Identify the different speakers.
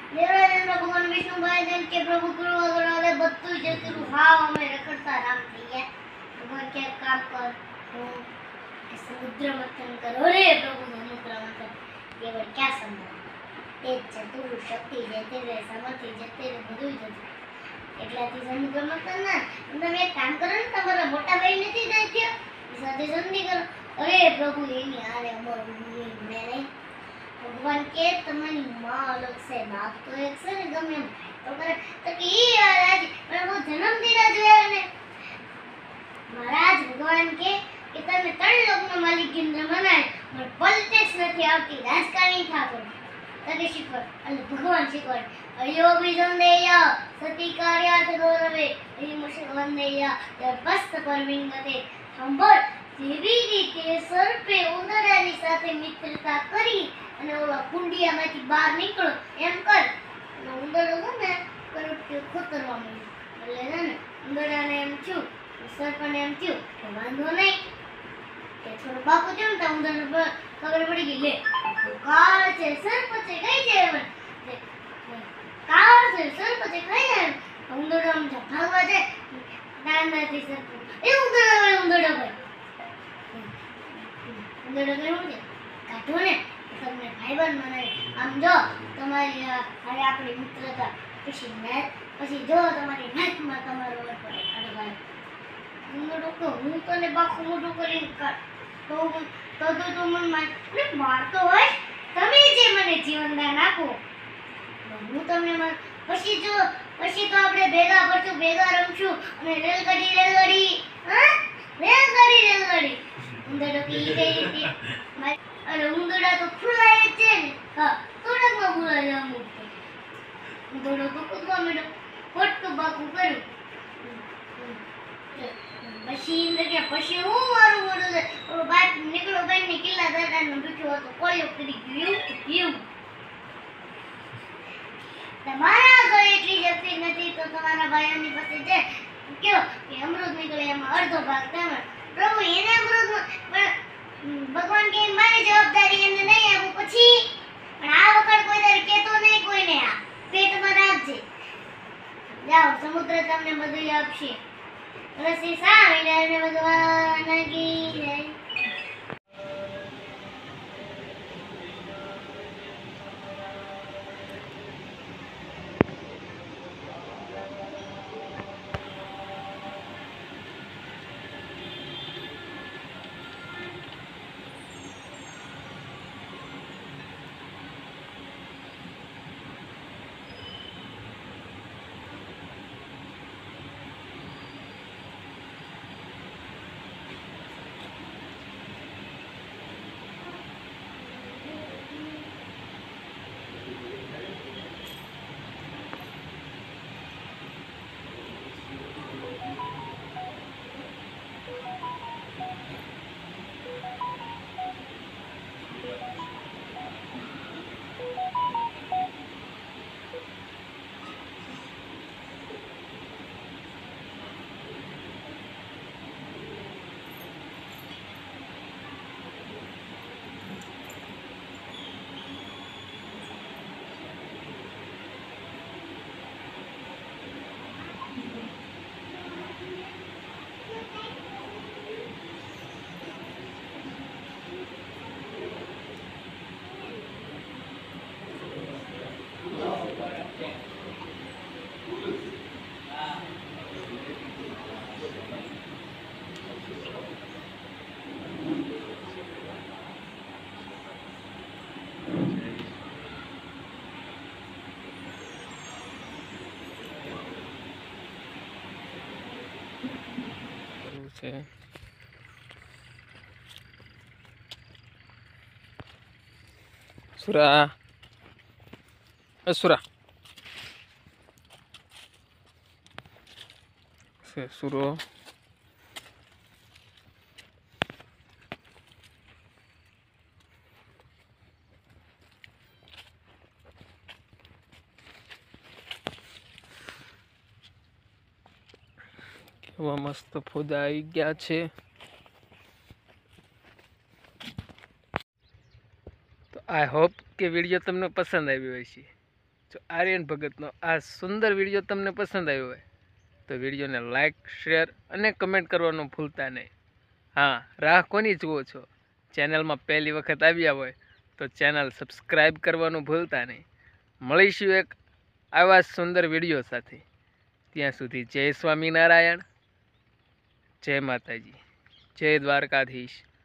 Speaker 1: દેવરાજેન્દ્ર ભગવાન વિષ્ણુભાઈ જેમ કે પ્રભુ કૃપા કરો એટલે બધું જ કરું હાવ અમે રખડતા રામ થઈ ગયા. ભગવાન કે કામ કર હું સમુદ્ર મંથન કરો રે પ્રભુ સમુદ્ર મંથન કેવળ ક્યાં સંભવ તે જ તું શક્તિ જે તેરે સામર્થ્ય જે તેરે બધું જ એટલાથી સમુદ્ર મંથન ના તમે એક કામ કરો ને તમારા મોટા ભાઈ નથી દઈ સાથે સંધિ કરો. અરે પ્રભુ એની આરે અમર મેં ભગવાન કે તમારી માં અલગ છે બાપ તો એક છે ને ગમે એમ તો કરે તો કે ઈ આજ પ્રભુ જન્મદિન જોયા ને મહારાજ ભગવાન કે તમે ત્રણ લોકનો માલિક ઇન્દ્ર મનાય પણ પોલિટિક્સ નથી આવતી રાજકારણી થાકો તકે શીખવ એટલે ભગવાન શીખવાડ અયો વિજંદેય સતી કાર્યાર્થ ગૌરવે એ મુશ્કેલ વંદેય પસ્ત પરમિંગતે સંભળ જેવી રીતે સર્પે ઉંદરાની સાથે મિત્રતા કરી અને ઓલા કુંડિયામાંથી બહાર નીકળો એમ કર અને ઉંદરો છે ને કરોડથી ખોતરવા માંડ્યો એટલે ને ઉંદરાને એમ થયું સર્પને એમ થયું કે વાંધો નહીં કે થોડો બાપુ થયો ને તો ઉંદરને ખબર પડી ગઈ લે કાળ છે સર્પ છે કઈ જાય કાળ છે સર્પ છે કઈ જાય ઉંદરો આમ ભાગવા જાય દાંડાથી સર્પ એ ઉંદરો ભાઈ ઉંદરો કેવું છે કાઢો ને તમને ભાઈબંધ બનાવી આમ જો તમારી હવે આપણી મિત્રતા પછી જો તમારી નાકમાં તમારો વર પડે અરે ભાઈ હું તને બાખું મોટું કરીને તો મનમાં મારતો હોય તમે જે મને જીવનદાન આપો હું તમને પછી તો આપણે ભેગા પડશું ભેગા રમશું અને રેલગાડી હા રેલગાડી ઉંદરડો પી ગઈ અને ઉંદરડા તો ફૂલાય જ છે ને હા થોડાકમાં ફૂલાય જવા મૂકતો ઉંદરડો તો કૂદવા માંડ્યો ખોટું બાકું કર્યું પછી ઇન્દ્ર કે પછી હું મારું મોડું છે ઓલો બાપ નીકળો ભાઈ ની કિલ્લા દાદાનો બેઠો હતો કોળિયો કરી ગયું તમારા ઘરે એટલી શક્તિ નથી તો તમારા ભાઈઓની પાસે છે કયો કે અમૃત નીકળે એમાં અડધો ભાગ તમે પ્રભુ એને અમૃત પણ ભગવાન કે મારી જવાબદારી એને નહીં આપું પછી પણ આ વખત કોઈ દર કેતો નહીં કોઈને આ પેટમાં રાખજે જાઓ સમુદ્ર તમને બધું આપશે રસી સામે ભગવાન કી જય.
Speaker 2: છે સુરા સુરા સુરો કેવા મસ્ત ફોદા આવી ગયા છે. તો આઈ હોપ કે વિડીયો તમને પસંદ આવ્યો હશે. જો આર્યન ભગતનો આ સુંદર વિડીયો તમને પસંદ આવ્યો હોય તો વિડીયોને લાઈક, શેર અને કમેન્ટ કરવાનું ભૂલતા નહીં. હા, રાહ કોની જુઓ છો? ચેનલમાં પહેલી વખત આવ્યા હોય તો ચેનલ સબસ્ક્રાઈબ કરવાનું ભૂલતા નહીં. મળીશું એક આવા સુંદર વિડીયો સાથે. ત્યાં સુધી જય સ્વામિનારાયણ, જય માતાજી, જય દ્વારકાધીશ.